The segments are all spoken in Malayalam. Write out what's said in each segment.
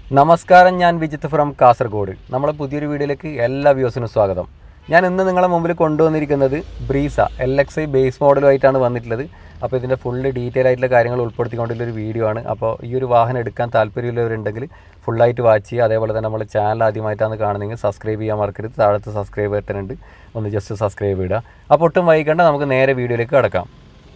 നമസ്കാരം, ഞാൻ വിജിത്ത് ഫ്രം കാസർഗോഡ്. നമ്മളെ പുതിയൊരു വീഡിയോയിലേക്ക് എല്ലാ വ്യൂസിനും സ്വാഗതം. ഞാൻ ഇന്ന് നിങ്ങളെ മുമ്പിൽ കൊണ്ടുവന്നിരിക്കുന്നത് ബ്രീസ LXi ബേസ് മോഡലുമായിട്ടാണ് വന്നിട്ടുള്ളത്. അപ്പോൾ ഇതിൻ്റെ ഫുള്ള് ഡീറ്റെയിൽ ആയിട്ടുള്ള കാര്യങ്ങൾ ഉൾപ്പെടുത്തിക്കൊണ്ടുള്ളൊരു വീഡിയോ ആണ്. അപ്പോൾ ഈ ഒരു വാഹനം എടുക്കാൻ താല്പര്യമുള്ളവരുണ്ടെങ്കിൽ ഫുള്ളായിട്ട് വാച്ച് ചെയ്യുക. അതേപോലെ തന്നെ നമ്മൾ ചാനൽ ആദ്യമായിട്ടാണ് കാണുന്നതെങ്കിൽ സബ്സ്ക്രൈബ് ചെയ്യാൻ മറക്കരുത്. താഴത്ത് സബ്സ്ക്രൈബ് ബട്ടനുണ്ട്, ഒന്ന് ജസ്റ്റ് സബ്സ്ക്രൈബ് ചെയ്യുക. അപ്പോൾ ഒട്ടും വൈകേണ്ട, നമുക്ക് നേരെ വീഡിയോയിലേക്ക് കടക്കാം.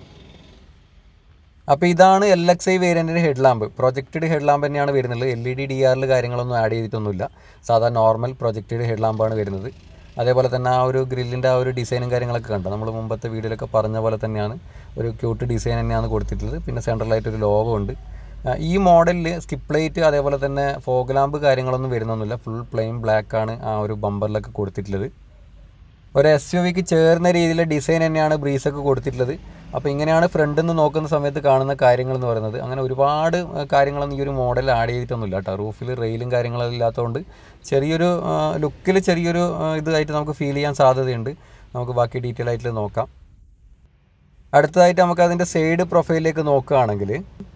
അപ്പോൾ ഇതാണ് LXi വേരിയൻറ്റിൻ്റെ head lamp. Projected head lamp തന്നെയാണ് വരുന്നത്. LED DRL കാര്യങ്ങളൊന്നും ആഡ് ചെയ്തിട്ടൊന്നുമില്ല. സാധാരണ നോർമൽ പ്രൊജക്റ്റഡ് ഹെഡ് ലാമ്പാണ് വരുന്നത്. അതേപോലെ തന്നെ ആ ഒരു ഗ്രില്ലിൻ്റെ ആ ഒരു ഡിസൈനും കാര്യങ്ങളൊക്കെ കണ്ടു. നമ്മൾ മുമ്പത്തെ വീഡിയോയിലൊക്കെ പറഞ്ഞ പോലെ തന്നെയാണ് ഒരു ക്യൂട്ട് ഡിസൈൻ തന്നെയാണ് കൊടുത്തിട്ടുള്ളത്. പിന്നെ സെൻട്രലായിട്ടൊരു ലോഗോ ഉണ്ട്. ഈ മോഡലിൽ സ്കിപ്പ് ലൈറ്റ് അതേപോലെ തന്നെ ഫോഗ് ലാമ്പ് കാര്യങ്ങളൊന്നും വരുന്നൊന്നുമില്ല. ഫുൾ പ്ലെയിൻ ബ്ലാക്കാണ് ആ ഒരു ബമ്പറിലൊക്കെ കൊടുത്തിട്ടുള്ളത്. ഒരു SUVക്ക് ചേർന്ന രീതിയിലെ ഡിസൈൻ തന്നെയാണ് ബ്രീസൊക്കെ കൊടുത്തിട്ടുള്ളത്. അപ്പോൾ ഇങ്ങനെയാണ് ഫ്രണ്ടിൽ നിന്ന് നോക്കുന്ന സമയത്ത് കാണുന്ന കാര്യങ്ങൾ എന്ന് പറയുന്നത്. അങ്ങനെ ഒരുപാട് കാര്യങ്ങളൊന്നും ഈ ഒരു മോഡൽ ആഡ് ചെയ്തിട്ടൊന്നുമില്ല കേട്ടോ. റൂഫിൽ റെയിലും കാര്യങ്ങളും ഇല്ലാത്തതുകൊണ്ട് ചെറിയൊരു ലുക്കിൽ ചെറിയൊരു ഇതായിട്ട് നമുക്ക് ഫീൽ ചെയ്യാൻ സാധ്യതയുണ്ട്. നമുക്ക് ബാക്കി ഡീറ്റെയിൽ ആയിട്ട് നോക്കാം. അടുത്തതായിട്ട് നമുക്ക് അതിൻ്റെ സൈഡ് പ്രൊഫൈലിലേക്ക് നോക്കുകയാണെങ്കിൽ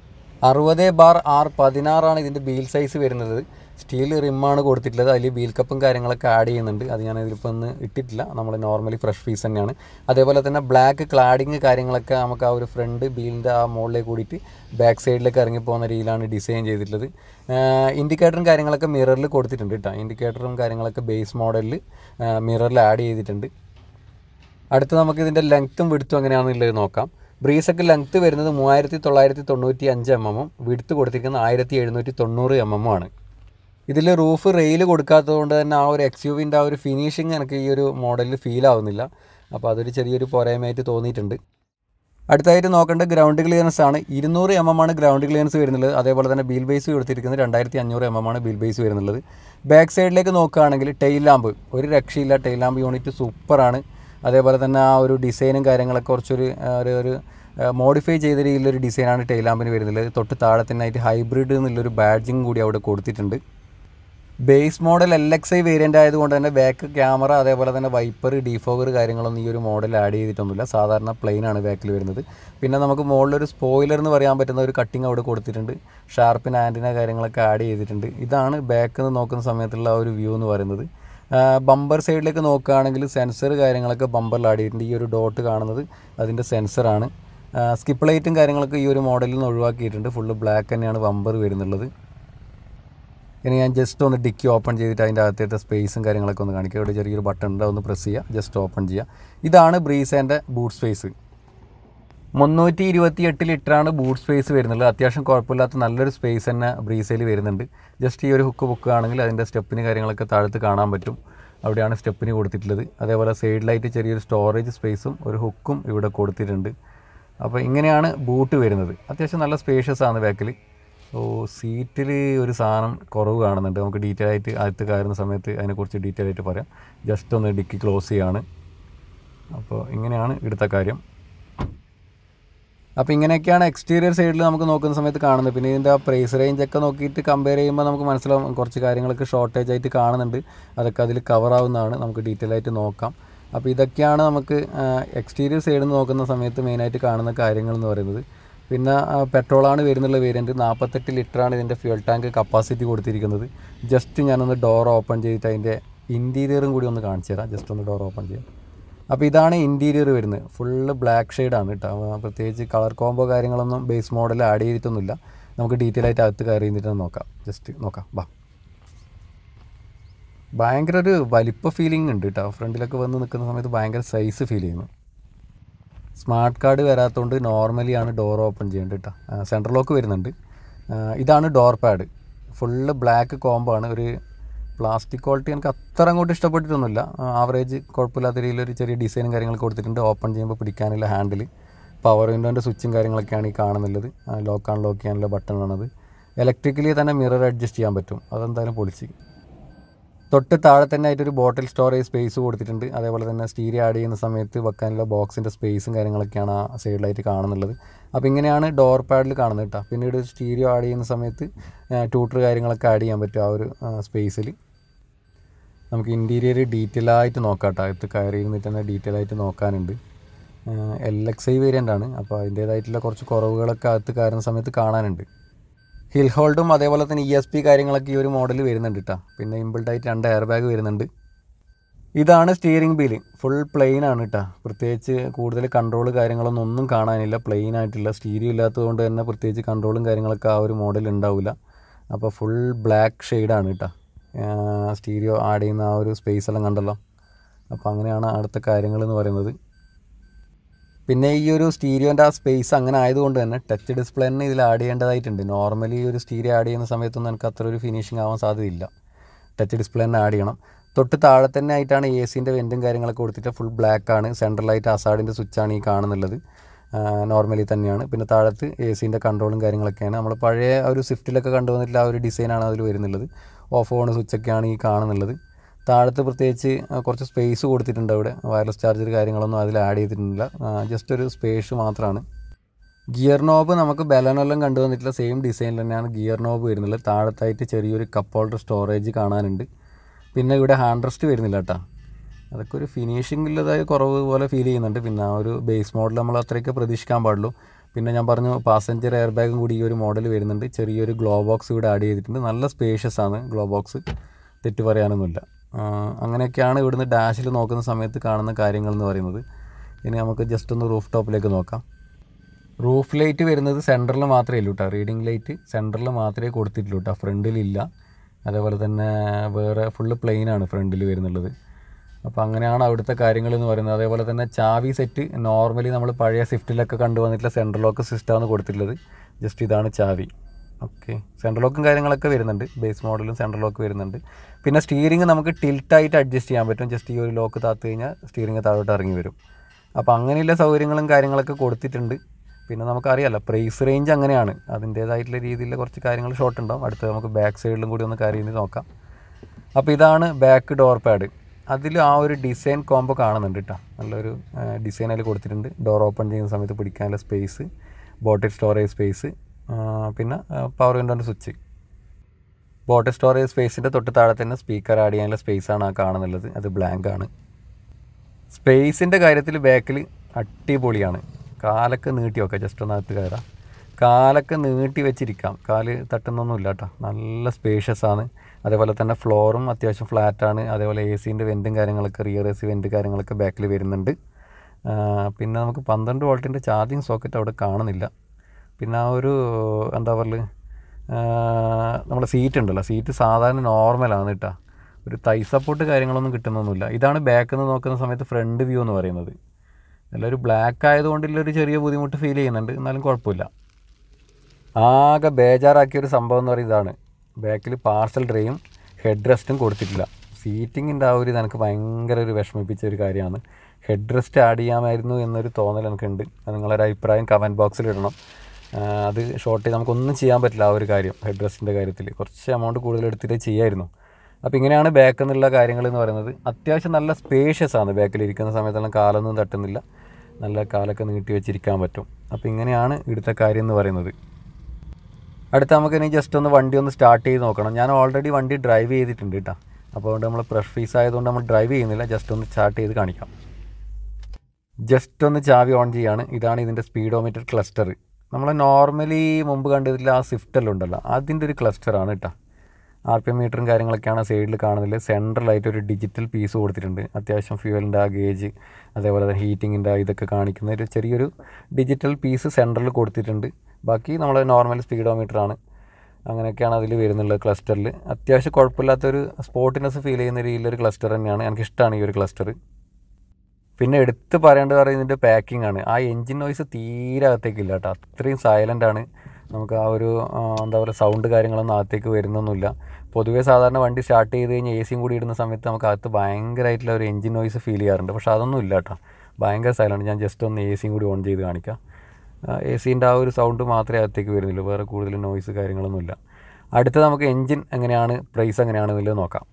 60/R16 ഇതിൻ്റെ വീൽ സൈസ് വരുന്നത്. സ്റ്റീൽ റിമ്മാണ് കൊടുത്തിട്ടുള്ളത്. അതിൽ വീൽ കപ്പും കാര്യങ്ങളൊക്കെ ആഡ് ചെയ്യുന്നുണ്ട്. അത് ഞാൻ ഇതിലിപ്പോൾ ഒന്ന് ഇട്ടിട്ടില്ല. നമ്മൾ നോർമലി ഫ്രഷ് പീസ് തന്നെയാണ്. അതേപോലെ തന്നെ ബ്ലാക്ക് ക്ലാഡിങ് കാര്യങ്ങളൊക്കെ നമുക്ക് ആ ഒരു ഫ്രണ്ട് വീലിൻ്റെ ആ മുകളിലേക്ക് കൂടിയിട്ട് ബാക്ക് സൈഡിലേക്ക് ഇറങ്ങിപ്പോകുന്ന രീതിയിലാണ് ഡിസൈൻ ചെയ്തിട്ടുള്ളത്. ഇൻഡിക്കേറ്ററും കാര്യങ്ങളൊക്കെ മിററിൽ കൊടുത്തിട്ടുണ്ട് കേട്ടോ. ഇൻഡിക്കേറ്ററും കാര്യങ്ങളൊക്കെ ബേസ് മോഡലിൽ മിററിൽ ആഡ് ചെയ്തിട്ടുണ്ട്. അടുത്ത് നമുക്ക് ഇതിൻ്റെ ലെങ്ത്തും വിഡ്ത്തും എങ്ങനെയാണെന്നുള്ളത് നോക്കാം. ബ്രീസൊക്കെ ലെങ്ത്ത് വരുന്നത് 3995 mm, വിഡ്ത്ത് കൊടുത്തിരിക്കുന്നത് 1790 mm ആണ്. ഇതിൽ റൂഫ് റെയിൽ കൊടുക്കാത്തതുകൊണ്ട് തന്നെ ആ ഒരു XUVൻ്റെ ആ ഒരു ഫിനിഷിങ് എനിക്ക് ഈ ഒരു മോഡലിൽ ഫീൽ ആവുന്നില്ല. അപ്പോൾ അതൊരു ചെറിയൊരു പോരായ്മയായിട്ട് തോന്നിയിട്ടുണ്ട്. അടുത്തായിട്ട് നോക്കേണ്ട ഗ്രൗണ്ട് ക്ലിയറൻസ് ആണ്. 200 mm ആണ് ഗ്രൗണ്ട് ക്ലിയറൻസ് വരുന്നത്. അതേപോലെ തന്നെ വീൽ ബേസ് കൊടുത്തിരിക്കുന്നത് 2500 mm ആണ് വീൽ ബേസ് വരുന്നുള്ളത്. ബാക്ക് സൈഡിലേക്ക് നോക്കുകയാണെങ്കിൽ ടെയിൽ ലാമ്പ് ഒരു രക്ഷയില്ല. ടെയിൽ ലാമ്പ് യൂണിറ്റ് സൂപ്പറാണ്. അതേപോലെ തന്നെ ആ ഒരു ഡിസൈനും കാര്യങ്ങളൊക്കെ കുറച്ചൊരു ഒരു മോഡിഫൈ ചെയ്ത രീതിയിലൊരു ഡിസൈനാണ് ടെയിൽ ലാമ്പിന് വരുന്നത്. തൊട്ട് താഴെ തന്നെ ആയിട്ട് ഹൈബ്രിഡ് എന്നുള്ളൊരു ബാഡ്ജിങ് കൂടി അവിടെ കൊടുത്തിട്ടുണ്ട്. ബേസ് മോഡൽ LXi വേരിയൻ്റ് ആയതുകൊണ്ട് തന്നെ ബാക്ക് ക്യാമറ അതേപോലെ തന്നെ വൈപ്പർ ഡീഫോഗർ കാര്യങ്ങളൊന്നും ഈ ഒരു മോഡൽ ആഡ് ചെയ്തിട്ടൊന്നുമില്ല. സാധാരണ പ്ലെയിനാണ് ബാക്കിൽ വരുന്നത്. പിന്നെ നമുക്ക് മുകളിലൊരു സ്പോയിലർ എന്ന് പറയാൻ പറ്റുന്ന ഒരു കട്ടിങ് അവിടെ കൊടുത്തിട്ടുണ്ട്. ഷാർപ്പിൻ ആൻറ്റിന കാര്യങ്ങളൊക്കെ ആഡ് ചെയ്തിട്ടുണ്ട്. ഇതാണ് ബാക്കിൽ നിന്ന് നോക്കുന്ന സമയത്തുള്ള ആ ഒരു വ്യൂ എന്ന് പറയുന്നത്. ബമ്പർ സൈഡിലേക്ക് നോക്കുകയാണെങ്കിൽ സെൻസർ കാര്യങ്ങളൊക്കെ ബമ്പറിൽ ആഡ് ചെയ്തിട്ടുണ്ട്. ഈ ഒരു ഡോട്ട് കാണുന്നത് അതിൻ്റെ സെൻസറാണ്. സ്കിപ്പ് ലൈറ്റും കാര്യങ്ങളൊക്കെ ഈ ഒരു മോഡലിൽ നിന്ന് ഒഴിവാക്കിയിട്ടുണ്ട്. ഫുള്ള് ബ്ലാക്ക് തന്നെയാണ് ബമ്പർ വരുന്നുള്ളത്. ഇനി ഞാൻ ജസ്റ്റ് ഒന്ന് ഡിക്കി ഓപ്പൺ ചെയ്തിട്ട് അതിൻ്റെ അകത്തേത്തെ സ്പേസും കാര്യങ്ങളൊക്കെ ഒന്ന് കാണിക്കുക. ഇവിടെ ചെറിയൊരു ബട്ടൺ ഉണ്ട്, ഒന്ന് പ്രസ് ചെയ്യുക, ജസ്റ്റ് ഓപ്പൺ ചെയ്യുക. ഇതാണ് ബ്രീസേൻ്റെ ബൂട്ട് സ്പേസ്. 328 ലിറ്ററാണ് ബൂട്ട് സ്പേസ് വരുന്നുള്ളത്. അത്യാവശ്യം കുഴപ്പമില്ലാത്ത നല്ലൊരു സ്പേസ് തന്നെ ബ്രീസയിൽ വരുന്നുണ്ട്. ജസ്റ്റ് ഈ ഒരു ഹുക്ക് ബുക്കുകയാണെങ്കിൽ അതിൻ്റെ സ്റ്റെപ്പിന് കാര്യങ്ങളൊക്കെ താഴത്ത് കാണാൻ പറ്റും. അവിടെയാണ് സ്റ്റെപ്പിന് കൊടുത്തിട്ടുള്ളത്. അതേപോലെ സൈഡിലായിട്ട് ചെറിയൊരു സ്റ്റോറേജ് സ്പേസും ഒരു ഹുക്കും ഇവിടെ കൊടുത്തിട്ടുണ്ട്. അപ്പോൾ ഇങ്ങനെയാണ് ബൂട്ട് വരുന്നത്. അത്യാവശ്യം നല്ല സ്പേഷ്യസ് ആണ് ബാക്കിൽ. സീറ്റിൽ ഒരു സാധനം കുറവ് കാണുന്നുണ്ട്. നമുക്ക് ഡീറ്റെയിൽ ആയിട്ട് അകത്ത് കയറുന്ന സമയത്ത് അതിനെക്കുറിച്ച് ഡീറ്റെയിൽ ആയിട്ട് പറയാം. ജസ്റ്റ് ഒന്ന് ഡിക്കി ക്ലോസ് ചെയ്യാണ്. അപ്പോൾ ഇങ്ങനെയാണ് ഇവിടുത്തെ കാര്യം. അപ്പോൾ ഇങ്ങനെയൊക്കെയാണ് എക്സ്റ്റീരിയർ സൈഡിൽ നമുക്ക് നോക്കുന്ന സമയത്ത് കാണുന്നത്. പിന്നെ ഇതിൻ്റെ ആ പ്രൈസ് റേഞ്ചൊക്കെ നോക്കിയിട്ട് കമ്പയർ ചെയ്യുമ്പോൾ നമുക്ക് മനസ്സിലാവും കുറച്ച് കാര്യങ്ങളൊക്കെ ഷോർട്ടേജ് ആയിട്ട് കാണുന്നുണ്ട്. അതൊക്കെ അതിൽ കവറാവുന്നതാണ്. നമുക്ക് ഡീറ്റെയിൽ ആയിട്ട് നോക്കാം. അപ്പോൾ ഇതൊക്കെയാണ് നമുക്ക് എക്സ്റ്റീരിയർ സൈഡിൽ നിന്ന് നോക്കുന്ന സമയത്ത് മെയിനായിട്ട് കാണുന്ന കാര്യങ്ങൾ എന്ന് പറയുന്നത്. പിന്നെ പെട്രോളാണ് വരുന്നുള്ള വേരിയൻറ്റ്. 48 ലിറ്ററാണ് ഇതിൻ്റെ ഫ്യൂൽ ടാങ്ക് കപ്പാസിറ്റി കൊടുത്തിരിക്കുന്നത്. ജസ്റ്റ് ഞാനൊന്ന് ഡോർ ഓപ്പൺ ചെയ്തിട്ട് അതിൻ്റെ ഇൻറ്റീരിയറും കൂടി ഒന്ന് കാണിച്ചു തരാം. ജസ്റ്റ് ഒന്ന് ഡോർ ഓപ്പൺ ചെയ്യാം. അപ്പോൾ ഇതാണ് ഇൻറ്റീരിയർ വരുന്നത്. ഫുള്ള് ബ്ലാക്ക് ഷെയ്ഡാണ് കേട്ടോ. പ്രത്യേകിച്ച് കളർ കോംബോ കാര്യങ്ങളൊന്നും ബേസ് മോഡൽ ആഡ് ചെയ്തിട്ടൊന്നുമില്ല. നമുക്ക് ഡീറ്റെയിൽ ആയിട്ട് അകത്ത് കയറി കഴിഞ്ഞിട്ട് നോക്കാം. ജസ്റ്റ് നോക്കാം ബാ. ഭയങ്കര ഒരു വലിപ്പ ഫീലിംഗ് ഉണ്ട് കേട്ടോ. ഫ്രണ്ടിലൊക്കെ വന്ന് നിൽക്കുന്ന സമയത്ത് ഭയങ്കര സൈസ് ഫീൽ ചെയ്യുന്നു. സ്മാർട്ട് കാർഡ് വരാത്തതുകൊണ്ട് നോർമലിയാണ് ഡോർ ഓപ്പൺ ചെയ്യേണ്ടത് കേട്ടോ. സെൻട്രൽ ലോക്ക് വരുന്നുണ്ട്. ഇതാണ് door pad. Full black combo ആണ്. ഒരു പ്ലാസ്റ്റിക് ക്വാളിറ്റി എനിക്ക് അത്ര അങ്ങോട്ട് ഇഷ്ടപ്പെട്ടിട്ടൊന്നുമില്ല. ആവറേജ് കുഴപ്പമില്ലാത്ത രീതിയിലൊരു ചെറിയ ഡിസൈനും കാര്യങ്ങളൊക്കെ കൊടുത്തിട്ടുണ്ട്. ഓപ്പൺ ചെയ്യുമ്പോൾ പിടിക്കാനുള്ള ഹാൻഡിൽ, പവർ വിൻഡോൻ്റെ സ്വിച്ചും കാര്യങ്ങളൊക്കെയാണ് ഈ കാണുന്നുള്ളത്. ലോക്ക് അൺലോക്ക് ചെയ്യാനുള്ള ബട്ടണാണത്. ഇലക്ട്രിക്കലി തന്നെ മിറർ അഡ്ജസ്റ്റ് ചെയ്യാൻ പറ്റും. അതെന്തായാലും പൊളിച്ച്. തൊട്ട് താഴെ തന്നെ ആയിട്ടൊരു ബോട്ടിൽ സ്റ്റോറേജ് സ്പേസ് കൊടുത്തിട്ടുണ്ട്. അതേപോലെ തന്നെ സ്റ്റീരിയോ ആഡ് ചെയ്യുന്ന സമയത്ത് വെക്കാനുള്ള ബോക്സിൻ്റെ സ്പേസും കാര്യങ്ങളൊക്കെയാണ് ആ സൈഡിലായിട്ട് കാണുന്നുള്ളത്. അപ്പോൾ ഇങ്ങനെയാണ് ഡോർ പാഡിൽ കാണുന്നത് കേട്ടോ. പിന്നീട് സ്റ്റീരിയോ ആഡ് ചെയ്യുന്ന സമയത്ത് ട്യൂട്ടർ കാര്യങ്ങളൊക്കെ ആഡ് ചെയ്യാൻ പറ്റും ആ ഒരു സ്പേസിൽ. നമുക്ക് ഇൻറ്റീരിയർ ഡീറ്റെയിൽ ആയിട്ട് നോക്കാം കേട്ടോ. അകത്ത് കയറി ഇരുന്നിട്ട് തന്നെ ഡീറ്റെയിൽ ആയിട്ട് നോക്കാനുണ്ട്. LXi വേരിയൻ്റ് ആണ്. അപ്പോൾ അതിൻ്റേതായിട്ടുള്ള കുറച്ച് കുറവുകളൊക്കെ അകത്ത് കയറുന്ന സമയത്ത് കാണാനുണ്ട്. ഹിൽ ഹോൾഡും അതേപോലെ തന്നെ ESP കാര്യങ്ങളൊക്കെ ഈ ഒരു മോഡൽ വരുന്നുണ്ട് കേട്ടോ. പിന്നെ ഇൻബിൾട്ടായിട്ട് 2 എയർ ബാഗ് വരുന്നുണ്ട്. ഇതാണ് സ്റ്റിയറിംഗ് വീല്. ഫുൾ പ്ലെയിൻ ആണ് കേട്ടോ. പ്രത്യേകിച്ച് കൂടുതൽ കൺട്രോൾ കാര്യങ്ങളൊന്നും കാണാനില്ല. പ്ലെയിൻ ആയിട്ടുള്ള സ്റ്റീരിയോ ഇല്ലാത്തതുകൊണ്ട് തന്നെ പ്രത്യേകിച്ച് കൺട്രോളും കാര്യങ്ങളൊക്കെ ആ ഒരു മോഡൽ ഉണ്ടാവില്ല. അപ്പോൾ ഫുൾ ബ്ലാക്ക് ഷെയ്ഡാണ് കേട്ടോ. സ്റ്റീരിയോ ആഡ് ചെയ്യുന്ന ആ ഒരു സ്പേസ് എല്ലാം കണ്ടല്ലോ. അപ്പോൾ അങ്ങനെയാണ് അടുത്ത കാര്യങ്ങളെന്ന് പറയുന്നത്. പിന്നെ ഈ ഒരു സ്റ്റീരിയോൻ്റെ ആ സ്പേസ് അങ്ങനെ ആയതുകൊണ്ട് തന്നെ ടച്ച് ഡിസ്പ്ലേ തന്നെ ഇതിൽ ആഡ് ചെയ്യേണ്ടതായിട്ടുണ്ട്. നോർമലി ഒരു സ്റ്റീരിയോ ആഡ് ചെയ്യുന്ന സമയത്തൊന്നും എനിക്ക് അത്ര ഒരു ഫിനിഷിംഗ് ആവാൻ സാധ്യതയില്ല. ടച്ച് ഡിസ്പ്ലേ തന്നെ ആഡ് ചെയ്യണം. തൊട്ട് താഴെ തന്നെ ആയിട്ടാണ് AC-ൻ്റെ വെൻറ്റും കാര്യങ്ങളൊക്കെ കൊടുത്തിട്ട് ഫുൾ ബ്ലാക്കാണ്. സെൻട്രലായിട്ട് അസാഡിൻ്റെ സ്വിച്ചാണ് ഈ കാണുന്നുള്ളത്. നോർമലി തന്നെയാണ്. പിന്നെ താഴത്ത് AC-ൻ്റെ കൺട്രോളും കാര്യങ്ങളൊക്കെയാണ്. നമ്മൾ പഴയ ഒരു സ്വിഫ്റ്റിലൊക്കെ കണ്ടുവന്നിട്ടുള്ള ആ ഒരു ഡിസൈനാണ് അതിൽ വരുന്നുള്ളത്. ഓഫ് ഓൺ സ്വിച്ചൊക്കെയാണ് ഈ കാണുന്നുള്ളത്. താഴത്ത് പ്രത്യേകിച്ച് കുറച്ച് സ്പേസ് കൊടുത്തിട്ടുണ്ട്. അവിടെ വയർലെസ് ചാർജർ കാര്യങ്ങളൊന്നും അതിൽ ആഡ് ചെയ്തിട്ടില്ല. ജസ്റ്റ് ഒരു സ്പേസ് മാത്രമാണ്. ഗിയർ നോബ് നമുക്ക് ബലനെല്ലാം കണ്ടുവന്നിട്ടുള്ള സെയിം ഡിസൈനിൽ തന്നെയാണ് ഗിയർ നോബ് വരുന്നുള്ളത്. താഴത്തായിട്ട് ചെറിയൊരു കപ്പ് ഹോൾഡർ സ്റ്റോറേജ് കാണാനുണ്ട്. പിന്നെ ഇവിടെ ഹാൻഡ് റെസ്റ്റ് വരുന്നില്ല കേട്ടോ. അതൊക്കെ ഒരു ഫിനിഷിങ്ങിൻ്റെതായ കുറവ് പോലെ ഫീൽ ചെയ്യുന്നുണ്ട്. പിന്നെ ആ ഒരു ബേസ് മോഡൽ നമ്മൾ അത്രയൊക്കെ പ്രതീക്ഷിക്കാൻ പാടുള്ളൂ. പിന്നെ ഞാൻ പറഞ്ഞു പാസഞ്ചർ എയർ ബാഗും കൂടി ഈ ഒരു മോഡൽ വരുന്നുണ്ട്. ചെറിയൊരു ഗ്ലോ ബോക്സ് ഇവിടെ ആഡ് ചെയ്തിട്ടുണ്ട്. നല്ല സ്പേഷ്യസ് ആണ് ഗ്ലോ ബോക്സ്, തെറ്റ് പറയാനൊന്നുമില്ല. അങ്ങനെയൊക്കെയാണ് ഇവിടുന്ന് ഡാഷിൽ നോക്കുന്ന സമയത്ത് കാണുന്ന കാര്യങ്ങൾ എന്ന് പറയുന്നത്. ഇനി നമുക്ക് ജസ്റ്റ് ഒന്ന് റൂഫ് ടോപ്പിലേക്ക് നോക്കാം. റൂഫ് ലൈറ്റ് വരുന്നത് സെൻറ്ററിൽ മാത്രമേ ഉള്ളൂ കേട്ടോ. റീഡിംഗ് ലൈറ്റ് സെൻറ്ററിൽ മാത്രമേ കൊടുത്തിട്ടുള്ളൂ കേട്ടോ. ഫ്രണ്ടിലില്ല. അതേപോലെ തന്നെ വേറെ ഫുള്ള് പ്ലെയിനാണ് ഫ്രണ്ടിൽ വരുന്നുള്ളത്. അപ്പോൾ അങ്ങനെയാണ് അവിടുത്തെ കാര്യങ്ങളെന്ന് പറയുന്നത്. അതേപോലെ തന്നെ ചാവി സെറ്റ് നോർമലി നമ്മൾ പഴയ സ്വിഫ്റ്റിലൊക്കെ കണ്ടുവന്നിട്ടുള്ള സെൻട്രൽ ലോക്ക് സിസ്റ്റമാണ് കൊടുത്തിട്ടുള്ളത്. ജസ്റ്റ് ഇതാണ് ചാവി. ഓക്കെ, സെൻട്രൽ ലോക്കും കാര്യങ്ങളൊക്കെ വരുന്നുണ്ട്. ബേസ് മോഡലും സെൻട്രൽ ലോക്ക് വരുന്നുണ്ട്. പിന്നെ സ്റ്റീറിംഗ് നമുക്ക് ടിൽട്ടായിട്ട് അഡ്ജസ്റ്റ് ചെയ്യാൻ പറ്റും. ജസ്റ്റ് ഈ ഒരു ലോക്ക് താത്ത് കഴിഞ്ഞാൽ സ്റ്റീറിംഗ് താഴോട്ട് ഇറങ്ങി വരും. അപ്പോൾ അങ്ങനെയുള്ള സൗകര്യങ്ങളും കാര്യങ്ങളൊക്കെ കൊടുത്തിട്ടുണ്ട്. പിന്നെ നമുക്കറിയാമല്ലോ പ്രൈസ് റേഞ്ച് അങ്ങനെയാണ്. അതിൻ്റേതായിട്ടുള്ള രീതിയിൽ കുറച്ച് കാര്യങ്ങൾ ഷോർട്ട് ഉണ്ടാവും. അടുത്ത് നമുക്ക് ബാക്ക് സൈഡിലും കൂടി ഒന്ന് കാര്യം നോക്കാം. അപ്പോൾ ഇതാണ് ബാക്ക് ഡോർ പാഡ്. അതിൽ ആ ഒരു ഡിസൈൻ കോംബോ കാണുന്നുണ്ട് കേട്ടോ. നല്ലൊരു ഡിസൈൻ അതിൽ കൊടുത്തിട്ടുണ്ട്. ഡോർ ഓപ്പൺ ചെയ്യുന്ന സമയത്ത് പിടിക്കാനുള്ള സ്പേസ്, ബോട്ടിൽ സ്റ്റോറേജ് സ്പേസ്, പിന്നെ പവർ വിൻഡോൻ്റെ സ്വിച്ച്. ബോട്ടിൽ സ്റ്റോറേജ് സ്പേസിൻ്റെ തൊട്ട് താഴെ തന്നെ സ്പീക്കർ ആഡ് ചെയ്യാനുള്ള സ്പേസാണ് ആ കാണുന്നുള്ളത്. അത് ബ്ലാങ്ക് ആണ്. സ്പേസിൻ്റെ കാര്യത്തിൽ ബാക്കിൽ അടിപൊളിയാണ്. കാലൊക്കെ നീട്ടി വെക്കാം. ജസ്റ്റ് ഒന്ന് അകത്ത് കയറാം. കാലൊക്കെ നീട്ടി വെച്ചിരിക്കാം. കാല് തട്ടുന്നൊന്നുമില്ല കേട്ടോ. നല്ല സ്പേഷ്യസ് ആണ്. അതേപോലെ തന്നെ ഫ്ലോറും അത്യാവശ്യം ഫ്ലാറ്റാണ്. അതേപോലെ AC-ൻ്റെ വെൻറ്റും കാര്യങ്ങളൊക്കെ റിയർ AC വെൻറ്റ് കാര്യങ്ങളൊക്കെ ബാക്കിൽ വരുന്നുണ്ട്. പിന്നെ നമുക്ക് 12 വോൾട്ടിൻ്റെ ചാർജിങ് സോക്കറ്റ് അവിടെ കാണുന്നില്ല. പിന്നെ ആ ഒരു എന്താ പറയുക, നമ്മുടെ സീറ്റ് ഉണ്ടല്ലോ, സീറ്റ് സാധാരണ നോർമലാണ് കേട്ടോ. ഒരു തൈ സപ്പോർട്ട് കാര്യങ്ങളൊന്നും കിട്ടുന്നൊന്നുമില്ല. ഇതാണ് ബാക്കിൽ നിന്ന് നോക്കുന്ന സമയത്ത് ഫ്രണ്ട് വ്യൂ എന്ന് പറയുന്നത്. എല്ലാവരും ബ്ലാക്ക് ആയതുകൊണ്ടുള്ളൊരു ചെറിയ ബുദ്ധിമുട്ട് ഫീൽ ചെയ്യുന്നുണ്ട്. എന്നാലും കുഴപ്പമില്ല. ആകെ ബേജാറാക്കിയൊരു സംഭവം എന്ന് പറയുന്നത് ഇതാണ്. ബാക്കിൽ പാർസൽ ട്രേയും ഹെഡ് റെസ്റ്റും കൊടുത്തിട്ടില്ല. സീറ്റിങ്ങിൻ്റെ ആ ഒരു ഇത് എനിക്ക് ഭയങ്കര ഒരു വിഷമിപ്പിച്ച ഒരു കാര്യമാണ്. ഹെഡ് റെസ്റ്റ് ആഡ് ചെയ്യാമായിരുന്നു എന്നൊരു തോന്നൽ എനിക്കുണ്ട്. അത് നിങ്ങളൊരു അഭിപ്രായം കമൻറ്റ് ബോക്സിൽ ഇടണം. അത് ഷോർട്ട് ചെയ്ത് നമുക്കൊന്നും ചെയ്യാൻ പറ്റില്ല ആ ഒരു കാര്യം. ഹെഡ് റെസ്റ്റിൻ്റെ കാര്യത്തിൽ കുറച്ച് എമൗണ്ട് കൂടുതൽ എടുത്തിട്ട് ചെയ്യായിരുന്നു. അപ്പോൾ ഇങ്ങനെയാണ് ബാക്കിൽ നിന്നുള്ള കാര്യങ്ങൾ എന്ന് പറയുന്നത്. അത്യാവശ്യം നല്ല സ്പേഷ്യസ് ആണ്. ബാക്കിലിരിക്കുന്ന സമയത്തെല്ലാം കാലൊന്നും തട്ടുന്നില്ല. നല്ല കാലൊക്കെ നീട്ടി വെച്ചിരിക്കാൻ പറ്റും. അപ്പോൾ ഇങ്ങനെയാണ് ഇവിടുത്തെ കാര്യം എന്ന് പറയുന്നത്. അടുത്ത നമുക്ക് ഇനി ജസ്റ്റ് ഒന്ന് വണ്ടി ഒന്ന് സ്റ്റാർട്ട് ചെയ്ത് നോക്കണം. ഞാൻ ഓൾറെഡി വണ്ടി ഡ്രൈവ് ചെയ്തിട്ടുണ്ട് കേട്ടോ. അപ്പോൾ അതുകൊണ്ട് നമ്മൾ ഫ്രഷ് ഫീസ് ആയതുകൊണ്ട് നമ്മൾ ഡ്രൈവ് ചെയ്യുന്നില്ല. ജസ്റ്റ് ഒന്ന് സ്റ്റാർട്ട് ചെയ്ത് കാണിക്കാം. ജസ്റ്റ് ഒന്ന് ചാവി ഓൺ ചെയ്യാണ്. ഇതാണ് ഇതിൻ്റെ സ്പീഡോമീറ്റർ ക്ലസ്റ്റർ. നമ്മൾ നോർമലി മുമ്പ് കണ്ടതിൽ ആ സ്വിഫ്റ്റെല്ലാം ഉണ്ടല്ലോ, അതിൻ്റെ ഒരു ക്ലസ്റ്ററാണ് കേട്ടോ. RPM മീറ്ററും കാര്യങ്ങളൊക്കെയാണ് സൈഡിൽ കാണുന്നത്. സെൻട്രലായിട്ട് ഒരു ഡിജിറ്റൽ പീസ് കൊടുത്തിട്ടുണ്ട്. അത്യാവശ്യം ഫ്യൂവലിൻ്റെ ആ ഗേജ്, അതേപോലെ തന്നെ ഹീറ്റിങ്ങിൻ്റെ ഇതൊക്കെ കാണിക്കുന്ന ഒരു ചെറിയൊരു ഡിജിറ്റൽ പീസ് സെൻട്രൽ കൊടുത്തിട്ടുണ്ട്. ബാക്കി നമ്മൾ നോർമൽ സ്പീഡോമീറ്ററാണ്. അങ്ങനെയൊക്കെയാണ് അതിൽ വരുന്നുള്ളത് ക്ലസ്റ്ററിൽ. അത്യാവശ്യം കുഴപ്പമില്ലാത്തൊരു സ്പോർട്ടിനെസ് ഫീൽ ചെയ്യുന്ന രീതിയിലൊരു ക്ലസ്റ്റർ തന്നെയാണ്. എനിക്കിഷ്ടമാണ് ഈ ഒരു ക്ലസ്റ്റർ. പിന്നെ എടുത്ത് പറയേണ്ടത് ഇതിൻ്റെ പാക്കിംഗ് ആണ്. ആ എൻജിൻ നോയ്സ് തീരെ അകത്തേക്കില്ല കേട്ടോ. അത്രയും സൈലൻ്റാണ്. നമുക്ക് ആ ഒരു എന്താ പറയുക സൗണ്ട് കാര്യങ്ങളൊന്നും അകത്തേക്ക് വരുന്നൊന്നുമില്ല. പൊതുവേ സാധാരണ വണ്ടി സ്റ്റാർട്ട് ചെയ്ത് കഴിഞ്ഞാൽ AC കൂടി ഇടുന്ന സമയത്ത് നമുക്ക് അകത്ത് ഭയങ്കരമായിട്ടുള്ള ഒരു എൻജിൻ നോയ്സ് ഫീൽ ചെയ്യാറുണ്ട്. പക്ഷേ അതൊന്നും ഇല്ല കേട്ടോ. ഭയങ്കര സൈലൻ്റ്. ഞാൻ ജസ്റ്റ് ഒന്ന് AC കൂടി ഓൺ ചെയ്ത് കാണിക്കാം. AC-ൻ്റെ ആ ഒരു സൗണ്ട് മാത്രമേ അകത്തേക്ക് വരുന്നുള്ളൂ. വേറെ കൂടുതൽ നോയ്സ് കാര്യങ്ങളൊന്നുമില്ല. അടുത്ത നമുക്ക് എൻജിൻ എങ്ങനെയാണ്, പ്രൈസ് എങ്ങനെയാണെന്നുള്ളത് നോക്കാം.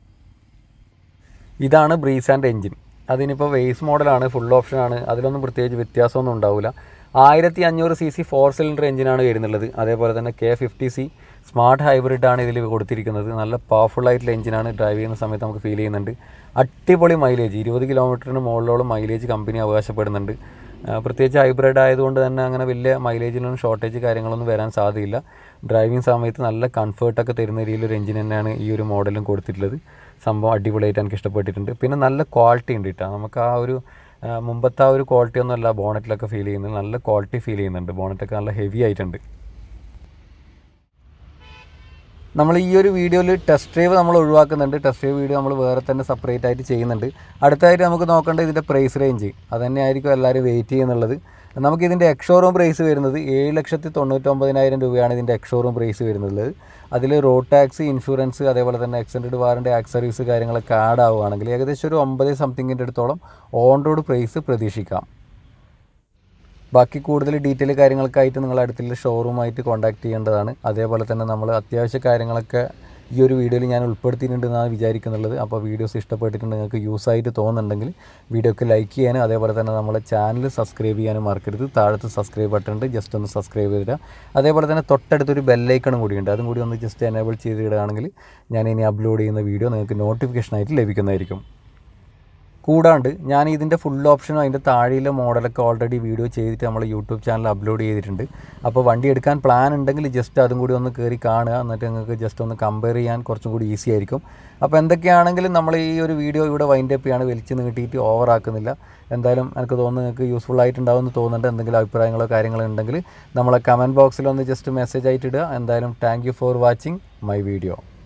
ഇതാണ് ബ്രീസാൻ്റെ എൻജിൻ. അതിനിപ്പോൾ വേസ് മോഡലാണ്, ഫുൾ ഓപ്ഷനാണ്. അതിലൊന്നും പ്രത്യേകിച്ച് വ്യത്യാസമൊന്നും ഉണ്ടാവില്ല. 1500 cc 4 സിലിണ്ടർ എഞ്ചിനാണ് വരുന്നുള്ളത്. അതേപോലെ തന്നെ K50C സ്മാർട്ട് ഹൈബ്രിഡാണ് ഇതിൽ കൊടുത്തിരിക്കുന്നത്. നല്ല പവർഫുള്ളായിട്ടുള്ള എഞ്ചിനാണ്. ഡ്രൈവ് ചെയ്യുന്ന സമയത്ത് നമുക്ക് ഫീൽ ചെയ്യുന്നുണ്ട്. അടിപൊളി മൈലേജ്, 20 കിലോമീറ്ററിന് മുകളിലോളം മൈലേജ് കമ്പനി അവകാശപ്പെടുന്നുണ്ട്. പ്രത്യേകിച്ച് ഹൈബ്രിഡ് ആയതുകൊണ്ട് തന്നെ അങ്ങനെ വലിയ മൈലേജിനൊന്നും ഷോർട്ടേജ് കാര്യങ്ങളൊന്നും വരാൻ സാധ്യതയില്ല. ഡ്രൈവിംഗ് സമയത്ത് നല്ല കംഫർട്ടൊക്കെ തരുന്ന രീതിയിലൊരു എഞ്ചിൻ തന്നെയാണ് ഈ ഒരു മോഡലും കൊടുത്തിട്ടുള്ളത്. സംഭവം അടിപൊളിയായിട്ട് എനിക്ക് ഇഷ്ടപ്പെട്ടിട്ടുണ്ട്. പിന്നെ നല്ല ക്വാളിറ്റി ഉണ്ട് കേട്ടോ. നമുക്ക് ആ ഒരു മുമ്പത്തെ ആ ഒരു ക്വാളിറ്റി ഒന്നും അല്ല ബോണറ്റിലൊക്കെ ഫീൽ ചെയ്യുന്നത്. നല്ല ക്വാളിറ്റി ഫീൽ ചെയ്യുന്നുണ്ട്. ബോണറ്റൊക്കെ നല്ല ഹെവി ആയിട്ടുണ്ട്. നമ്മൾ ഈ ഒരു വീഡിയോയിൽ ടെസ്റ്റ് ഡ്രൈവ് നമ്മൾ ഒഴിവാക്കുന്നുണ്ട്. ടെസ്റ്റ് ഡ്രൈവ് വീഡിയോ നമ്മൾ വേറെ തന്നെ സെപ്പറേറ്റ് ആയിട്ട് ചെയ്യുന്നുണ്ട്. അടുത്തായിട്ട് നമുക്ക് നോക്കേണ്ടത് ഇതിൻ്റെ പ്രൈസ് റേഞ്ച്. അത് തന്നെയായിരിക്കും എല്ലാവരും വെയിറ്റ് ചെയ്യുന്നുള്ളത്. നമുക്കിതിൻ്റെ എക്സ്ഷോറൂം പ്രൈസ് വരുന്നത് 7,99,000 രൂപയാണ് ഇതിൻ്റെ എക്സ്ഷോറൂം പ്രൈസ് വരുന്നത്. അതിൽ റോഡ് ടാക്സ്, ഇൻഷുറൻസ്, അതേപോലെ തന്നെ എക്സ്റ്റൻഡ് വാറണ്ടി, ആക്സറീസ് കാര്യങ്ങളൊക്കെ ആഡ് ആവുകയാണെങ്കിൽ ഏകദേശം ഒരു 9 സംതിങ്ങിൻ്റെ അടുത്തോളം ഓൺ റോഡ് പ്രൈസ് പ്രതീക്ഷിക്കാം. ബാക്കി കൂടുതൽ ഡീറ്റെയിൽ കാര്യങ്ങൾക്കായിട്ട് നിങ്ങൾ അടുത്തുള്ള ഷോറൂമായിട്ട് കോൺടാക്ട് ചെയ്യേണ്ടതാണ്. അതേപോലെ തന്നെ നമ്മൾ അത്യാവശ്യ കാര്യങ്ങളൊക്കെ ഈ ഒരു വീഡിയോയിൽ ഞാൻ ഉൾപ്പെടുത്തിയിട്ടുണ്ടെന്നാണ് വിചാരിക്കുന്നുള്ളത്. അപ്പോൾ വീഡിയോസ് ഇഷ്ടപ്പെട്ടിട്ടുണ്ട്, നിങ്ങൾക്ക് യൂസ് ആയിട്ട് തോന്നുന്നുണ്ടെങ്കിൽ വീഡിയോക്ക് ലൈക്ക് ചെയ്യാനും അതേപോലെ തന്നെ നമ്മളെ ചാനൽ സബ്സ്ക്രൈബ് ചെയ്യാനും മറക്കരുത്. താഴത്ത് സബ്സ്ക്രൈബ് ബട്ടൺ ഉണ്ട്, ജസ്റ്റ് ഒന്ന് സബ്സ്ക്രൈബ് ചെയ്തിടുക. അതേപോലെ തന്നെ തൊട്ടടുത്തൊരു ബെല്ലൈക്കണും കൂടിയുണ്ട്, അതും കൂടി ഒന്ന് ജസ്റ്റ് എനേബിൾ ചെയ്തിടുകയാണെങ്കിൽ ഞാൻ ഇനി അപ്ലോഡ് ചെയ്യുന്ന വീഡിയോ നിങ്ങൾക്ക് നോട്ടിഫിക്കേഷനായിട്ട് ലഭിക്കുന്നതായിരിക്കും. കൂടാണ്ട് ഞാൻ ഇതിൻ്റെ ഫുൾ ഓപ്ഷനും അതിൻ്റെ താഴെയുള്ള മോഡലൊക്കെ ഓൾറെഡി വീഡിയോ ചെയ്തിട്ട് നമ്മൾ യൂട്യൂബ് ചാനൽ അപ്ലോഡ് ചെയ്തിട്ടുണ്ട്. അപ്പോൾ വണ്ടി എടുക്കാൻ പ്ലാൻ ഉണ്ടെങ്കിൽ ജസ്റ്റ് അതും കൂടി ഒന്ന് കയറി കാണുക. എന്നിട്ട് നിങ്ങൾക്ക് ജസ്റ്റ് ഒന്ന് കമ്പയർ ചെയ്യാൻ കുറച്ചും കൂടി ഈസി ആയിരിക്കും. അപ്പോൾ എന്തൊക്കെയാണെങ്കിലും നമ്മൾ ഈ ഒരു വീഡിയോ ഇവിടെ വൈൻഡ് അപ്പ് ചെയ്യാണ്, വലിച്ച് നീട്ടിയിട്ട് ഓവർ ആക്കുന്നില്ല. എന്തായാലും എനിക്ക് തോന്നുന്നു നിങ്ങൾക്ക് യൂസ്ഫുൾ ആയിട്ടുണ്ടാവുമെന്ന് തോന്നുന്നുണ്ട്. എന്തെങ്കിലും അഭിപ്രായങ്ങളോ കാര്യങ്ങളോ ഉണ്ടെങ്കിൽ നമ്മളെ കമൻറ്റ് ബോക്സിൽ ഒന്ന് ജസ്റ്റ് മെസ്സേജ് ആയിട്ട് ഇടുക. എന്തായാലും thank you for watching my video.